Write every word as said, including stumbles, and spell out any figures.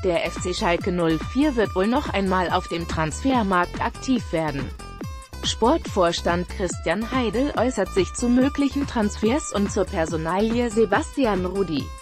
Der F C Schalke null vier wird wohl noch einmal auf dem Transfermarkt aktiv werden. Sportvorstand Christian Heidel äußert sich zu möglichen Transfers und zur Personalie Sebastian Rudy.